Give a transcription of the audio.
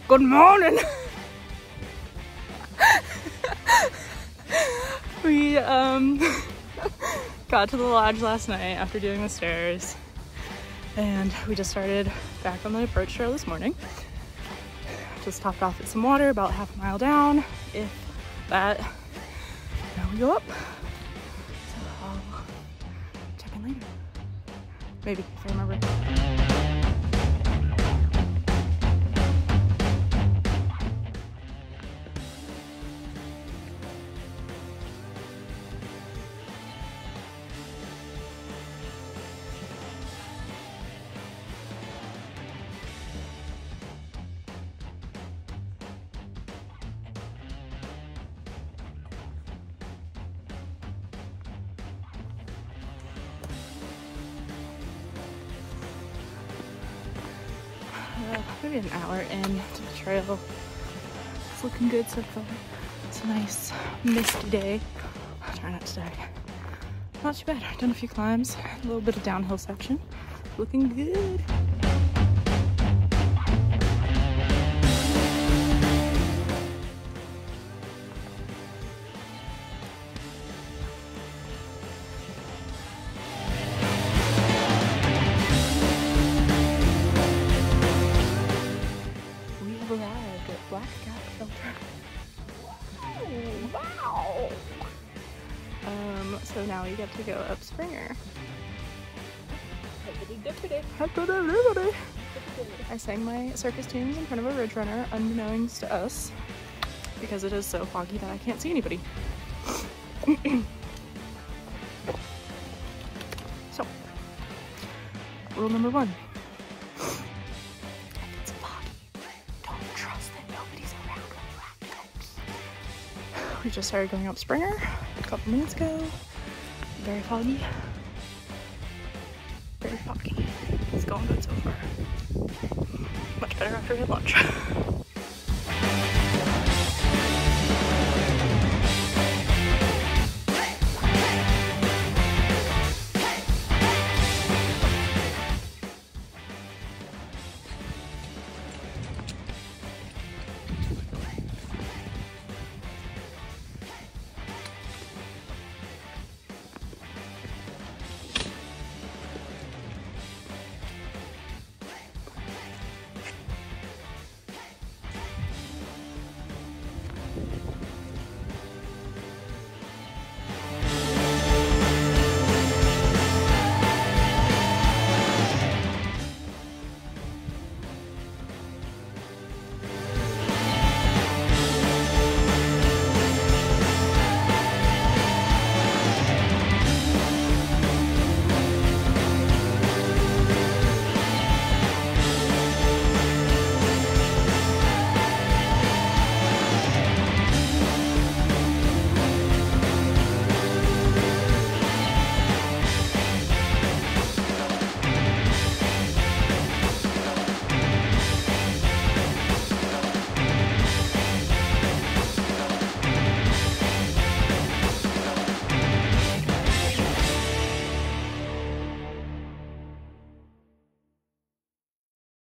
Good morning. We got to the lodge last night after doing the stairs, and we just started back on the approach trail this morning. Just stopped off at some water about half a mile down, if that. Now we go up. So I'll check in later. Maybe, if I remember. Maybe an hour into the trail. It's looking good so far. It's a nice misty day. I'll try not to die. Not too bad. I've done a few climbs, a little bit of downhill section. Looking good. So now we get to go up Springer. I sang my circus tunes in front of a ridge runner, unbeknownst to us, because it is so foggy that I can't see anybody. So, rule number 1. If it's foggy, don't trust that nobody's around when you have to go. We just started going up Springer a couple minutes ago. Very foggy. Very foggy. It's going good so far. Much better after we had lunch.